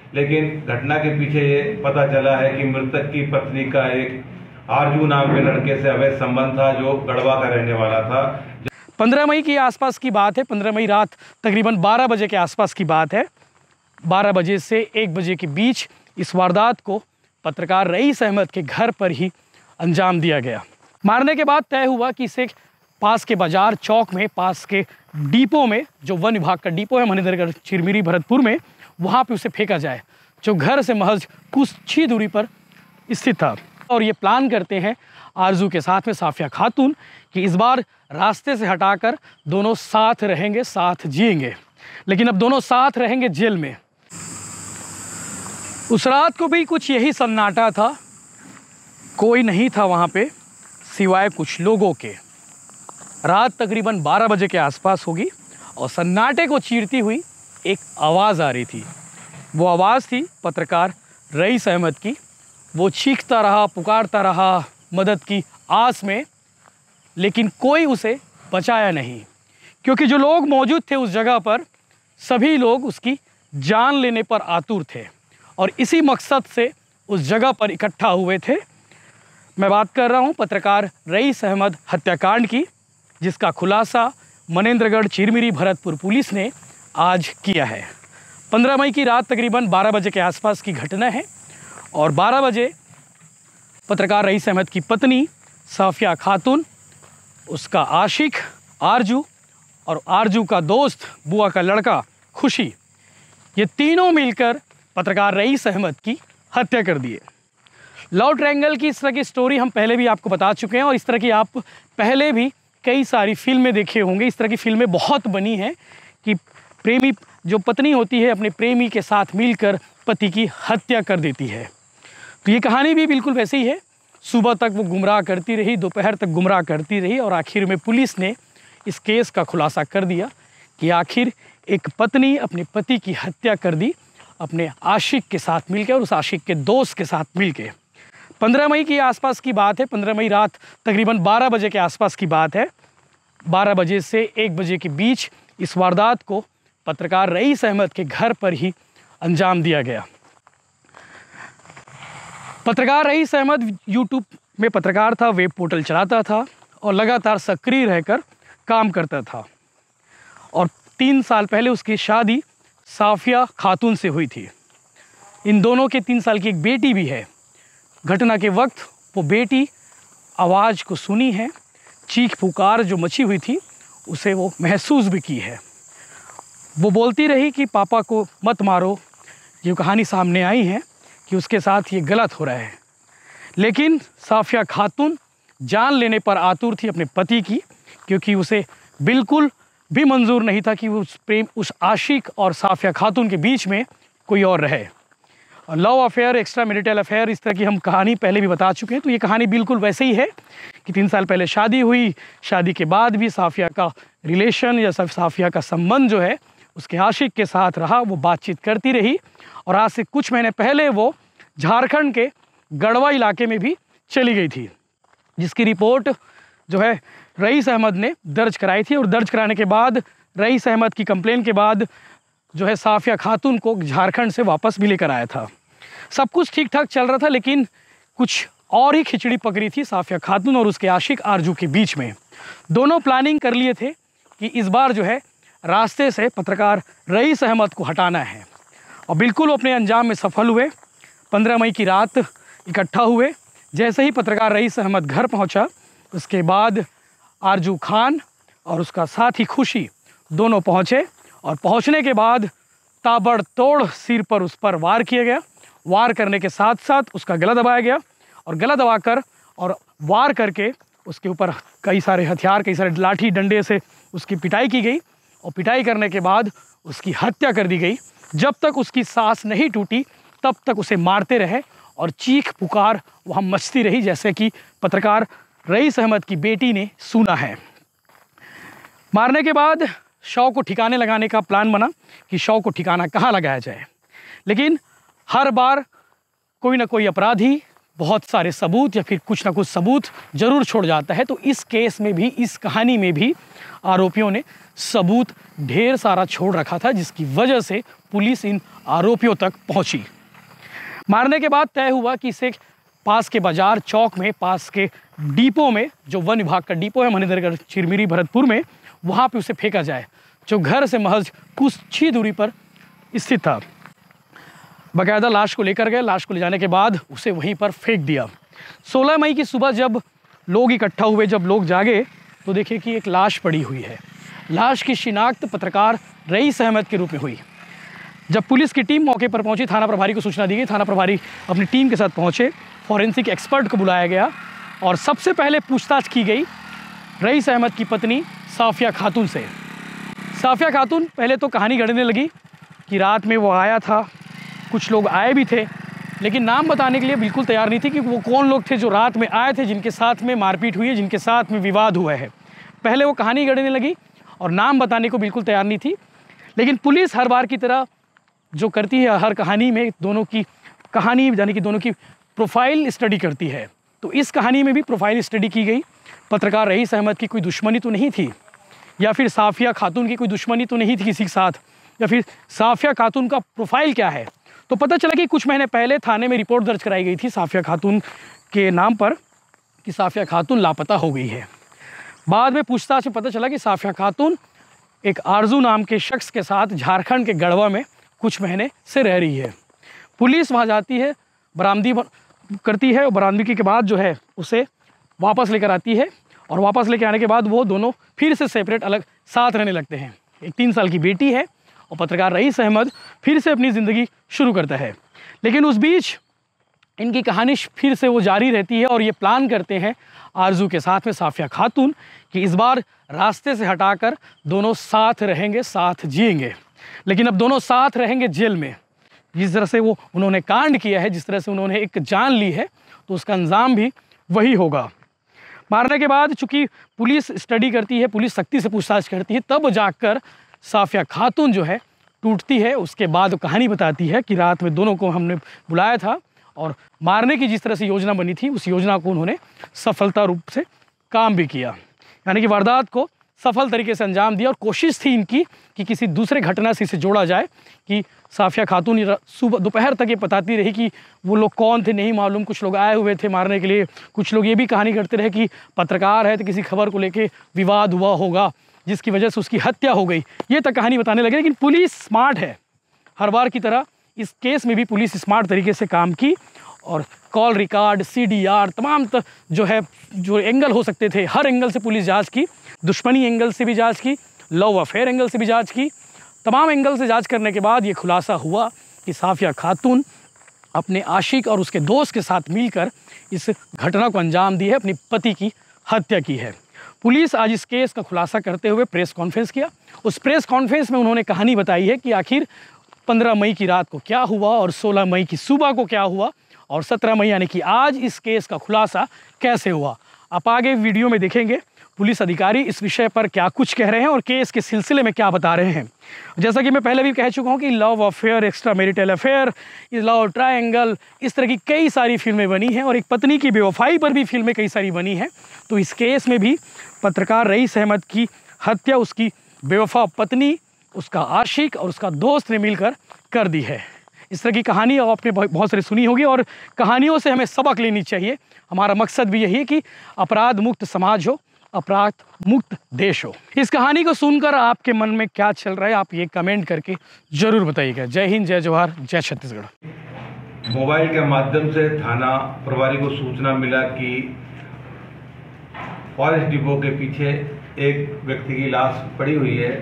लेकिन घटना के पीछे ये पता चला है कि मृतक की पत्नी का एक आरजू नाम के लड़के से अवैध संबंध था, जो गढ़वा का रहने वाला था। 15 मई के आसपास की बात है। 15 मई रात तकरीबन 12 बजे के आसपास की बात है। 12 बजे से 1 बजे के बीच इस वारदात को पत्रकार रईस अहमद के घर पर ही अंजाम दिया गया। मारने के बाद तय हुआ कि इसे पास के बाजार चौक में, पास के डिपो में, जो वन विभाग का डिपो है मनेंद्रगढ़ चिरमिरी भरतपुर में, वहाँ पे उसे फेंका जाए, जो घर से महज कुछ ही दूरी पर स्थित था। और ये प्लान करते हैं आरजू के साथ में साफिया खातून कि इस बार रास्ते से हटाकर दोनों साथ रहेंगे, साथ जिएंगे। लेकिन अब दोनों साथ रहेंगे जेल में। उस रात को भी कुछ यही सन्नाटा था। कोई नहीं था वहाँ पे सिवाय कुछ लोगों के। रात तकरीबन 12 बजे के आसपास होगी और सन्नाटे को चीरती हुई एक आवाज़ आ रही थी। वो आवाज़ थी पत्रकार रईस अहमद की। वो चीखता रहा, पुकारता रहा मदद की आस में, लेकिन कोई उसे बचाया नहीं, क्योंकि जो लोग मौजूद थे उस जगह पर, सभी लोग उसकी जान लेने पर आतुर थे और इसी मकसद से उस जगह पर इकट्ठा हुए थे। मैं बात कर रहा हूँ पत्रकार रईस अहमद हत्याकांड की, जिसका खुलासा मनेंद्रगढ़ चिरमिरी भरतपुर पुलिस ने आज किया है। 15 मई की रात तकरीबन 12 बजे के आसपास की घटना है और 12 बजे पत्रकार रईस अहमद की पत्नी साफिया खातून, उसका आशिक आरजू और आरजू का दोस्त बुआ का लड़का खुशी, ये तीनों मिलकर पत्रकार रईस अहमद की हत्या कर दिए। लव ट्रायंगल की इस तरह की स्टोरी हम पहले भी आपको बता चुके हैं और इस तरह की आप पहले भी कई सारी फिल्में देखे होंगे। इस तरह की फिल्में बहुत बनी हैं कि प्रेमी, जो पत्नी होती है, अपने प्रेमी के साथ मिलकर पति की हत्या कर देती है। तो ये कहानी भी बिल्कुल वैसे ही है। सुबह तक वो गुमराह करती रही, दोपहर तक गुमराह करती रही और आखिर में पुलिस ने इस केस का खुलासा कर दिया कि आखिर एक पत्नी अपने पति की हत्या कर दी अपने आशिक के साथ मिलकर और उस आशिक के दोस्त के साथ मिलकर। 15 मई के आसपास की बात है। 15 मई रात तकरीबन 12 बजे के आसपास की बात है। 12 बजे से 1 बजे के बीच इस वारदात को पत्रकार रईस अहमद के घर पर ही अंजाम दिया गया। पत्रकार रईस अहमद यूट्यूब में पत्रकार था, वेब पोर्टल चलाता था और लगातार सक्रिय रहकर काम करता था। और 3 साल पहले उसकी शादी साफिया खातून से हुई थी। इन दोनों के 3 साल की एक बेटी भी है। घटना के वक्त वो बेटी आवाज़ को सुनी है, चीख पुकार जो मची हुई थी उसे वो महसूस भी की है। वो बोलती रही कि पापा को मत मारो। ये कहानी सामने आई है कि उसके साथ ये गलत हो रहा है। लेकिन साफिया खातून जान लेने पर आतुर थी अपने पति की, क्योंकि उसे बिल्कुल भी मंजूर नहीं था कि उस आशिक और साफिया खातून के बीच में कोई और रहे। Love affair, extra marital affair, इस तरह की हम कहानी पहले भी बता चुके हैं। तो ये कहानी बिल्कुल वैसे ही है कि 3 साल पहले शादी हुई, शादी के बाद भी साफिया का रिलेशन या साफिया का संबंध जो है उसके आशिक के साथ रहा। वो बातचीत करती रही और आज से कुछ महीने पहले वो झारखंड के गढ़वा इलाके में भी चली गई थी, जिसकी रिपोर्ट जो है रईस अहमद ने दर्ज कराई थी। और दर्ज कराने के बाद रईस अहमद की कंप्लेन के बाद जो है साफिया खातून को झारखंड से वापस भी लेकर आया था। सब कुछ ठीक ठाक चल रहा था, लेकिन कुछ और ही खिचड़ी पकड़ी थी साफिया खातून और उसके आशिक आरजू के बीच में। दोनों प्लानिंग कर लिए थे कि इस बार जो है रास्ते से पत्रकार रईस अहमद को हटाना है और बिल्कुल वो अपने अंजाम में सफल हुए। 15 मई की रात इकट्ठा हुए। जैसे ही पत्रकार रईस अहमद घर पहुंचा, उसके बाद आरजू खान और उसका साथी खुशी दोनों पहुंचे और पहुंचने के बाद ताबड़तोड़ सिर पर उस पर वार किया गया। वार करने के साथ साथ उसका गला दबाया गया और गला दबाकर और वार करके उसके ऊपर कई सारे हथियार, कई सारे लाठी डंडे से उसकी पिटाई की गई और पिटाई करने के बाद उसकी हत्या कर दी गई। जब तक उसकी सांस नहीं टूटी तब तक उसे मारते रहे और चीख पुकार वहाँ मचती रही, जैसे कि पत्रकार रईस अहमद की बेटी ने सुना है। मारने के बाद शव को ठिकाने लगाने का प्लान बना कि शव को ठिकाना कहाँ लगाया जाए, लेकिन हर बार कोई ना कोई अपराधी बहुत सारे सबूत या फिर कुछ ना कुछ सबूत जरूर छोड़ जाता है। तो इस केस में भी, इस कहानी में भी आरोपियों ने सबूत ढेर सारा छोड़ रखा था, जिसकी वजह से पुलिस इन आरोपियों तक पहुंची। मारने के बाद तय हुआ कि इसे पास के बाजार चौक में, पास के डिपो में, जो वन विभाग का डिपो है महेंद्रगढ़ चिरमिरी भरतपुर में, वहाँ पे उसे फेंका जाए, जो घर से महज कुछ ही दूरी पर स्थित था। बाकायदा लाश को लेकर गए, लाश को ले जाने के बाद उसे वहीं पर फेंक दिया। 16 मई की सुबह जब लोग इकट्ठा हुए, जब लोग जागे, तो देखे कि एक लाश पड़ी हुई है। लाश की शिनाख्त पत्रकार रईस अहमद के रूप में हुई। जब पुलिस की टीम मौके पर पहुंची, थाना प्रभारी को सूचना दी गई। थाना प्रभारी अपनी टीम के साथ पहुंचे, फॉरेंसिक एक्सपर्ट को बुलाया गया और सबसे पहले पूछताछ की गई रईस अहमद की पत्नी साफिया खातून से। साफिया खातून पहले तो कहानी गढ़ने लगी कि रात में वो आया था, कुछ लोग आए भी थे, लेकिन नाम बताने के लिए बिल्कुल तैयार नहीं थी कि वो कौन लोग थे जो रात में आए थे, जिनके साथ में मारपीट हुई है, जिनके साथ में विवाद हुआ है। पहले वो कहानी गढ़ने लगी और नाम बताने को बिल्कुल तैयार नहीं थी। लेकिन पुलिस हर बार की तरह जो करती है, हर कहानी में दोनों की कहानी यानी कि दोनों की प्रोफाइल स्टडी करती है। तो इस कहानी में भी प्रोफाइल स्टडी की गई। पत्रकार रईस अहमद की कोई दुश्मनी तो नहीं थी, या फिर साफिया खातून की कोई दुश्मनी तो नहीं थी किसी के साथ, या फिर साफिया खातून का प्रोफाइल क्या है। तो पता चला कि कुछ महीने पहले थाने में रिपोर्ट दर्ज कराई गई थी साफिया खातून के नाम पर कि साफिया खातून लापता हो गई है। बाद में पूछताछ में पता चला कि साफिया खातून एक आरजू नाम के शख्स के साथ झारखंड के गढ़वा में कुछ महीने से रह रही है। पुलिस वहाँ जाती है, बरामदी करती है और बरामदगी के बाद जो है उसे वापस लेकर आती है, और वापस लेकर आने के बाद वो दोनों फिर से सेपरेट अलग साथ रहने लगते हैं। एक 3 साल की बेटी है और पत्रकार रईस अहमद फिर से अपनी ज़िंदगी शुरू करता है। लेकिन उस बीच इनकी कहानी फिर से वो जारी रहती है और ये प्लान करते हैं आरजू के साथ में साफिया खातून कि इस बार रास्ते से हटाकर दोनों साथ रहेंगे, साथ जिएंगे। लेकिन अब दोनों साथ रहेंगे जेल में। जिस तरह से वो उन्होंने कांड किया है, जिस तरह से उन्होंने एक जान ली है, तो उसका अंजाम भी वही होगा। मारने के बाद चूँकि पुलिस स्टडी करती है, पुलिस सख्ती से पूछताछ करती है, तब जाकर साफिया खातून जो है टूटती है। उसके बाद कहानी बताती है कि रात में दोनों को हमने बुलाया था और मारने की जिस तरह से योजना बनी थी, उस योजना को उन्होंने सफलता रूप से काम भी किया, यानी कि वारदात को सफल तरीके से अंजाम दिया। और कोशिश थी इनकी कि किसी दूसरे घटना से इसे जोड़ा जाए, कि साफिया खातून सुबह दोपहर तक ये बताती रही कि वो लोग कौन थे नहीं मालूम, कुछ लोग आए हुए थे मारने के लिए, कुछ लोग ये भी कहानी करते रहे कि पत्रकार है तो किसी खबर को लेके विवाद हुआ होगा जिसकी वजह से उसकी हत्या हो गई, ये तक कहानी बताने लगे। लेकिन पुलिस स्मार्ट है, हर बार की तरह इस केस में भी पुलिस स्मार्ट तरीके से काम की और कॉल रिकॉर्ड, CDR, तमाम जो एंगल हो सकते थे, हर एंगल से पुलिस जांच की। दुश्मनी एंगल से भी जांच की, लव अफेयर एंगल से भी जांच की। तमाम एंगल से जांच करने के बाद ये खुलासा हुआ कि साफिया खातून अपने आशिक और उसके दोस्त के साथ मिलकर इस घटना को अंजाम दी है, अपनी पति की हत्या की है। पुलिस आज इस केस का खुलासा करते हुए प्रेस कॉन्फ्रेंस किया। उस प्रेस कॉन्फ्रेंस में उन्होंने कहानी बताई है कि आखिर 15 मई की रात को क्या हुआ और 16 मई की सुबह को क्या हुआ और 17 मई यानी कि आज इस केस का खुलासा कैसे हुआ। आप आगे वीडियो में देखेंगे पुलिस अधिकारी इस विषय पर क्या कुछ कह रहे हैं और केस के सिलसिले में क्या बता रहे हैं। जैसा कि मैं पहले भी कह चुका हूं कि love affair, extra marital affair, love triangle, इस तरह की कई सारी फिल्में बनी हैं और एक पत्नी की बेवफाई पर भी फिल्में कई सारी बनी हैं। तो इस केस में भी पत्रकार रईस अहमद की हत्या उसकी बेवफा पत्नी, उसका आशिक और उसका दोस्त ने मिलकर कर दी है। इस तरह की कहानी आपने बहुत सारी सुनी होगी और कहानियों से हमें सबक लेनी चाहिए। हमारा मकसद भी यही है कि अपराध मुक्त समाज हो, अपराध मुक्त देश हो। इस कहानी को सुनकर आपके मन में क्या चल रहा है, आप ये कमेंट करके जरूर बताइएगा। जय हिंद, जय जवाहर, जय छत्तीसगढ़। मोबाइल के माध्यम से थाना प्रभारी को सूचना मिला कि फॉरेस्ट डिपो के पीछे एक व्यक्ति की लाश पड़ी हुई है।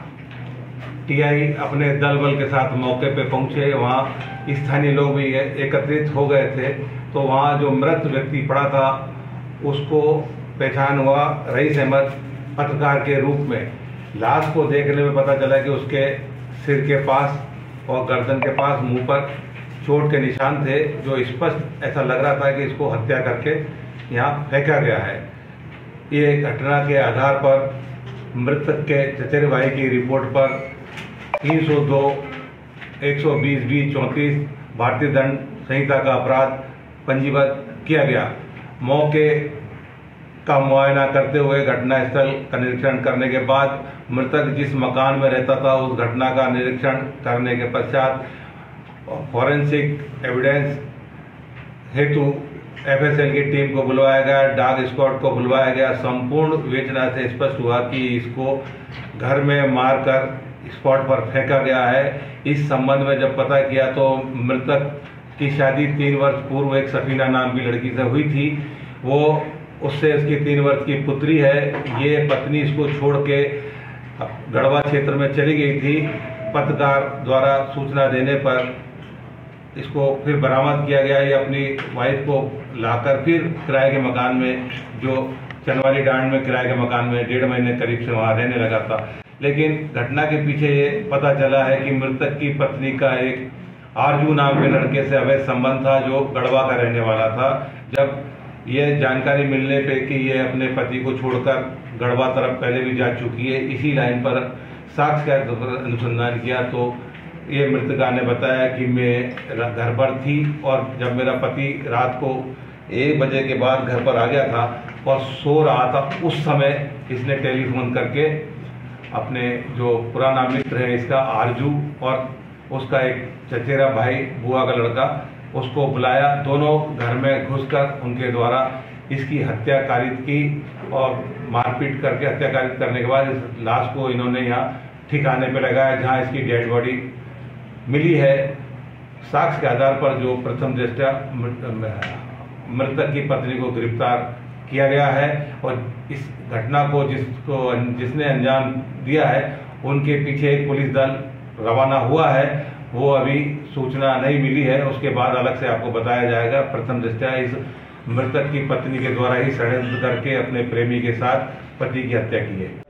टीआई अपने दल बल के साथ मौके पे पहुंचे। वहाँ स्थानीय लोग भी एकत्रित हो गए थे। तो वहाँ जो मृत व्यक्ति पड़ा था उसको पहचान हुआ रईस अहमद पत्रकार के रूप में। लाश को देखने में पता चला कि उसके सिर के पास और गर्दन के पास मुंह पर चोट के निशान थे, जो स्पष्ट ऐसा लग रहा था कि इसको हत्या करके यहाँ फेंका गया है। ये घटना के आधार पर मृतक के चचेरे भाई की रिपोर्ट पर 302, 120, 20, 34 भारतीय दंड संहिता का अपराध पंजीबद्ध किया गया। मौके का मुआयना करते हुए घटनास्थल का निरीक्षण करने के बाद मृतक जिस मकान में रहता था उस घटना का निरीक्षण करने के पश्चात फॉरेंसिक एविडेंस हेतु एफएसएल की टीम को बुलवाया गया, डॉग स्क्वाड को बुलवाया गया। संपूर्ण विवेचना से स्पष्ट हुआ कि इसको घर में मारकर स्पॉट पर फेंका गया है। इस संबंध में जब पता किया तो मृतक की शादी 3 वर्ष पूर्व एक सफीना नाम की लड़की से हुई थी। वो उससे उसकी 3 वर्ष की पुत्री है। ये पत्नी इसको छोड़ के गढ़वा क्षेत्र में चली गई थी। पत्रकार द्वारा सूचना देने पर इसको फिर बरामद किया गया। ये अपनी वाइफ को लाकर फिर किराए के मकान में, जो चनवाली डांड में किराए के मकान में 1.5 महीने करीब से वहाँ रहने लगा था। लेकिन घटना के पीछे ये पता चला है कि मृतक की पत्नी का एक आरजू नाम के लड़के से अवैध संबंध था, जो गढ़वा का रहने वाला था। जब ये जानकारी मिलने पे कि ये अपने पति को छोड़कर गढ़वा तरफ पहले भी जा चुकी है, इसी लाइन पर साक्ष्य का अनुसंधान किया तो ये मृतका ने बताया कि मैं घर पर थी और जब मेरा पति रात को 1 बजे के बाद घर पर आ गया था और सो रहा था, उस समय इसने टेलीफोन करके अपने जो पुराना मित्र है इसका आरजू और उसका एक चचेरा भाई बुआ का लड़का, उसको बुलाया। दोनों घर में घुसकर उनके द्वारा इसकी हत्या कारित की और मारपीट करके हत्या कारित करने के बाद इस लाश को इन्होंने यहाँ ठिकाने पे लगाया जहाँ इसकी डेड बॉडी मिली है। साक्ष्य के आधार पर जो प्रथम दृष्टया मृतक की पत्नी को गिरफ्तार किया गया है और इस घटना को जिसने अंजाम दिया है उनके पीछे एक पुलिस दल रवाना हुआ है। वो अभी सूचना नहीं मिली है, उसके बाद अलग से आपको बताया जाएगा। प्रथम दृष्टया इस मृतक की पत्नी के द्वारा ही षड्यंत्र करके अपने प्रेमी के साथ पति की हत्या की है।